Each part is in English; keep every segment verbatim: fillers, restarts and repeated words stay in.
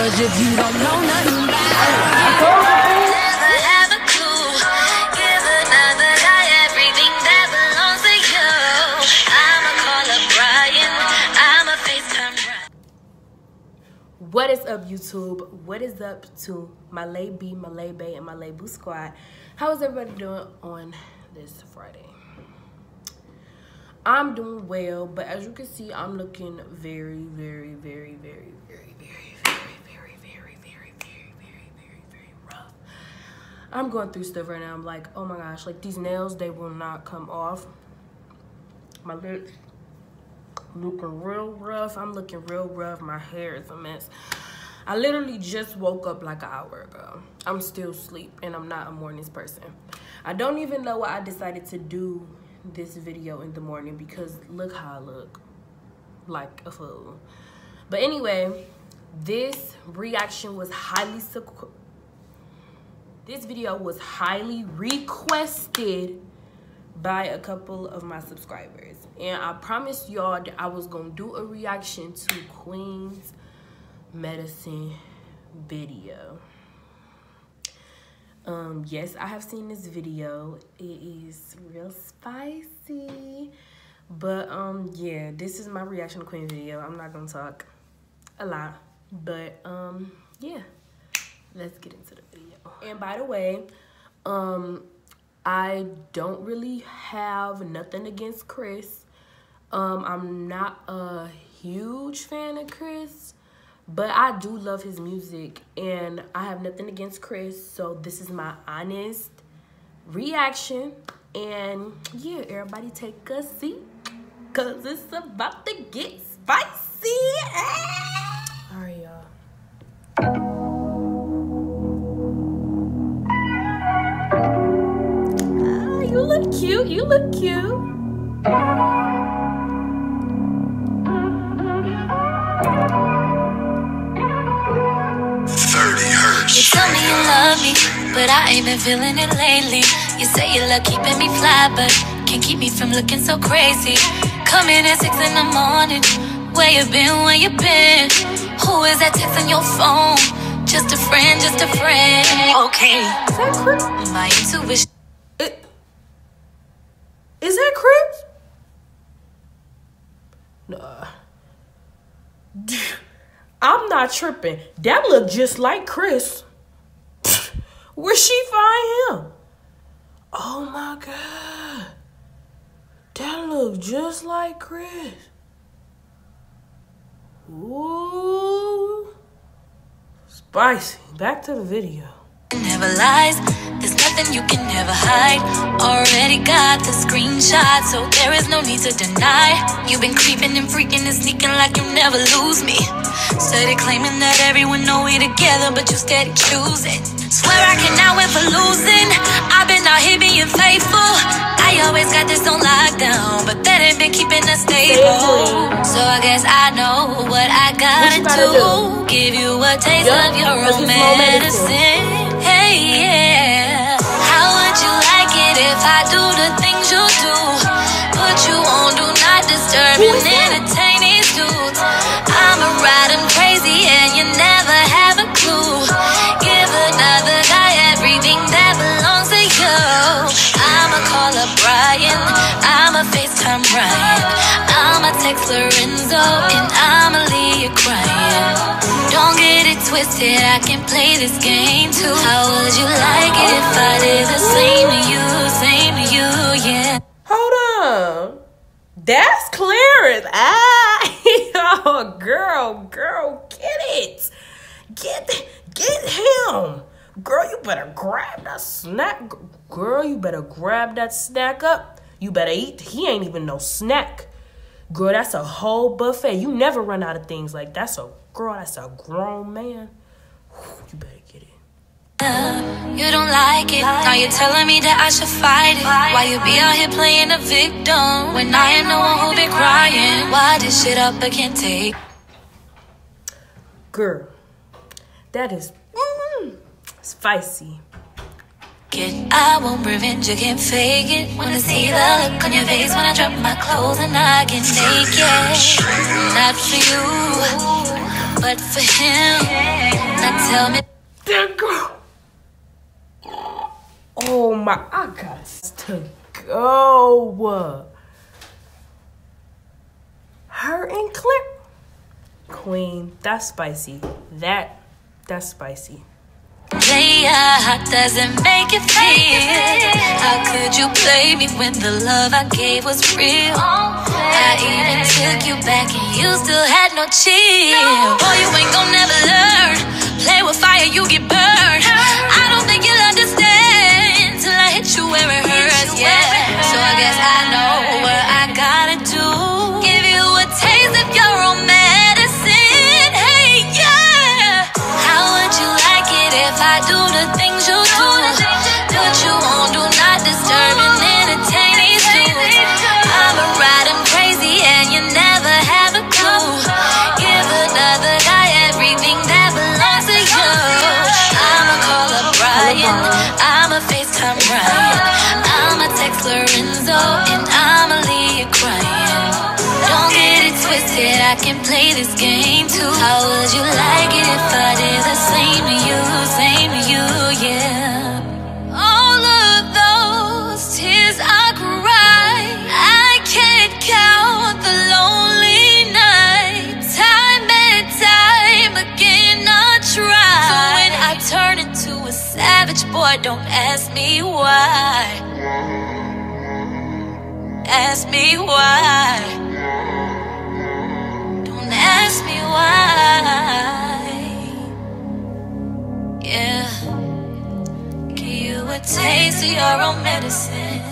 Cause if you don't know nothing about it, never have a clue. Give another guy everything that belongs to you. I'ma call up Brian. I'ma FaceTime Brian. What is up, YouTube? What is up to my Malay B, Malay Bay, and Malay Boo Squad? How is everybody doing on this Friday? I'm doing well, but as you can see, I'm looking very, very, very, very, very, very, very, very, very, very, very, very, very, very rough. I'm going through stuff right now. I'm like, oh my gosh, like these nails, they will not come off. My lips looking real rough. I'm looking real rough. My hair is a mess. I literally just woke up like an hour ago. I'm still asleep and I'm not a mornings person. I don't even know why I decided to do this video in the morning because look how I look, like a fool. But anyway, this reaction was highly this video was highly requested by a couple of my subscribers, and I promised y'all that I was gonna do a reaction to Queen's Medicine video. Um, yes, I have seen this video. It is real spicy. But, um, yeah, this is my reaction to Queen video. I'm not gonna talk a lot. But, um, yeah. Let's get into the video. And by the way, um, I don't really have nothing against Chris. Um, I'm not a huge fan of Chris. But I do love his music, and I have nothing against Chris, so this is my honest reaction. And yeah, everybody take a seat, cause it's about to get spicy. All right, y'all. Ah, you look cute, you look cute. You tell me you love me, but I ain't been feeling it lately. You say you love keeping me fly, but can't keep me from looking so crazy. Coming at six in the morning. Where you been, where you been? Who is that texting your phone? Just a friend, just a friend. Okay. Is that Chris? My intuition. It, is that Chris? Nah. I'm not tripping. That look just like Chris. Where she find him? Oh my God. That look just like Chris. Ooh. Spicy. Back to the video. Never lies. There's nothing you can never hide. Already got the screenshot, so there is no need to deny. You've been creeping and freaking and sneaking like you never lose me. Steady claiming that everyone know we together, but you steady choosing. Swear I cannot win for losing. I've been out here being faithful. I always got this on lockdown, but that ain't been keeping us stable. So I guess I know what I gotta what do. do. Give you a taste yep, of your own medicine. Hey, yeah. How would you like it if I do the things you do? Put you on do not disturb and entertain these dudes. I'ma ride them crazy and you never have a clue. Give another guy everything that belongs to you. I'ma call up Brian. I'ma FaceTime Brian. I'ma text Lorenzo and I'ma leave you crying. Don't get it twisted, I can play this game too. How would you like it if I did the same to you, same to you, yeah? Hold on. That's Clarence. Ah, oh, girl, girl, get it. Get, get him. Girl, you better grab that snack. Girl, you better grab that snack up. You better eat. He ain't even no snack. Girl, that's a whole buffet. You never run out of things like that's a girl. That's a grown man. Whew, you better get it. You don't like it. Now you're telling me that I should fight it. Why you be out here playing the victim when I am the one who been crying? Why this shit up I can't take? Girl, that is mm, spicy. I want revenge, you can't fake it. Wanna see the look on your face when I drop my clothes and I get naked. Not for you. but for him. Now tell me. That girl. Oh my, I got to go. Her and Claire. Queen, that's spicy. That, that's spicy. Player, doesn't make you feel. How could you play me when the love I gave was real? I even took you back and you still had no chill. Boy, you ain't gon' never learn. Play with fire, you get burned. I don't think you'll understand till I hit you where it hurts, yeah. So I guess I know what I gotta do. Give you a taste of your own medicine, hey, yeah. How would you like it if I do the things you do? Put you on, do not disturb and entertain these dudes. I'ma ride them crazy and you never have a clue. Give another guy everything that belongs to you. I'ma call up Brian, I'ma FaceTime Ryan, I'ma text Lorenzo and I'ma leave you crying. Don't get it twisted, I can play this game too. How would you like it if I did the same to you, same to you, yeah. All of those tears I cried, I can't count the lonely nights. Time and time again I try. So when I turn into a savage, boy, don't ask me why. Ask me why. Don't ask me why. Yeah. Give you a taste of your own medicine.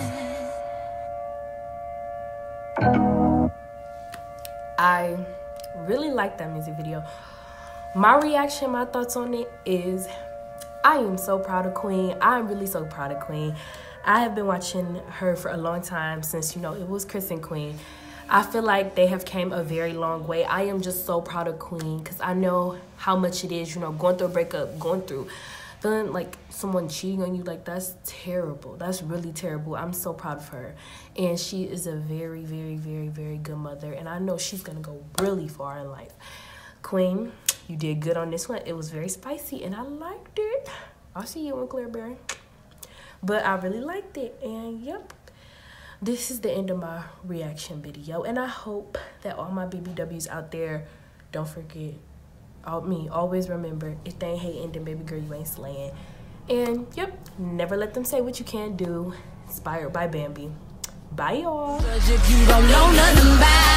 I really like that music video. My reaction, my thoughts on it is, I am so proud of Queen. I'm really so proud of Queen. I have been watching her for a long time, since, you know, it was Chris and Queen. I feel like they have came a very long way. I am just so proud of Queen, because I know how much it is, you know, going through a breakup, going through feeling like someone cheating on you. Like, that's terrible. That's really terrible. I'm so proud of her. And she is a very, very, very, very good mother. And I know she's going to go really far in life. Queen, you did good on this one. It was very spicy, and I liked it. I'll see you on Claire Berry. But I really liked it. And, yep. This is the end of my reaction video. And I hope that all my B B Ws out there, don't forget, all me, always remember, if they ain't hating, then baby girl, you ain't slaying. And, yep, never let them say what you can't do. Inspired by Bambi. Bye, y'all. If you don't know nothing about